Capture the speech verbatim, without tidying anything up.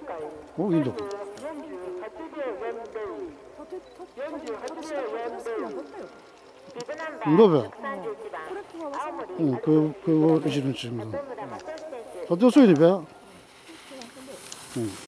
어, 인도. 인도배. 응, 그, 그거, 이시는 지금. 어디서 이리 배? 응.